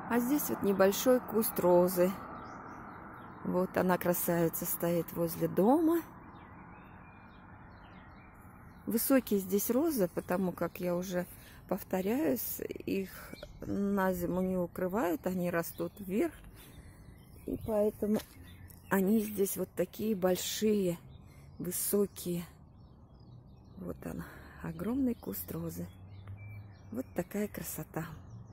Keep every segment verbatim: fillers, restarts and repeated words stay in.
А здесь вот небольшой куст розы. Вот она, красавица, стоит возле дома. Высокие здесь розы, потому как я уже повторяюсь, их на зиму не укрывают, они растут вверх. И поэтому они здесь вот такие большие, высокие. Вот он, огромный куст розы. Вот такая красота.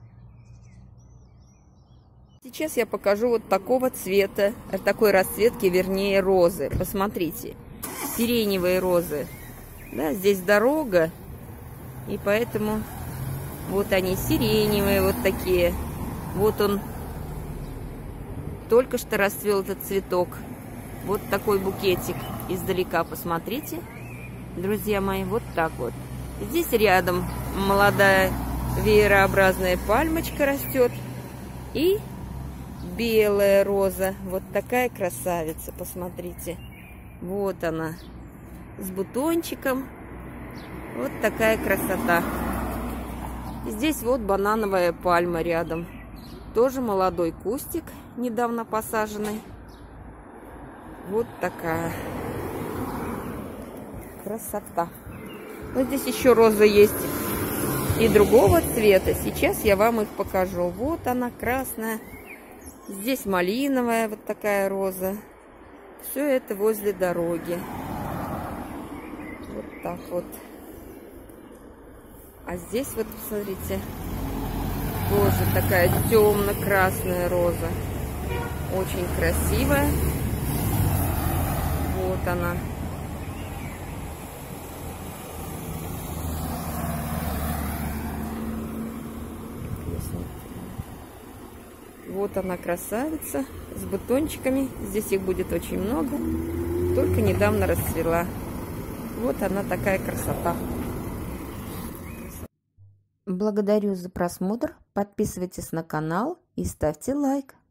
Сейчас я покажу вот такого цвета, такой расцветки, вернее, розы. Посмотрите, сиреневые розы. Да, здесь дорога, и поэтому вот они сиреневые, вот такие. Вот он только что расцвел этот цветок. Вот такой букетик издалека, посмотрите, друзья мои, вот так вот. Здесь рядом молодая веерообразная пальмочка растет. И белая роза, вот такая красавица, посмотрите. Вот она, с бутончиком. Вот такая красота. Здесь вот банановая пальма рядом. Тоже молодой кустик, недавно посаженный. Вот такая красота. Но здесь еще розы есть и другого цвета. Сейчас я вам их покажу. Вот она, красная. Здесь малиновая вот такая роза. Все это возле дороги. Вот так вот. А здесь вот, посмотрите, тоже такая темно-красная роза. Очень красивая. Вот она. Вот она, красавица, с бутончиками. Здесь их будет очень много. Только недавно расцвела. Вот она, такая красота. Благодарю за просмотр. Подписывайтесь на канал и ставьте лайк.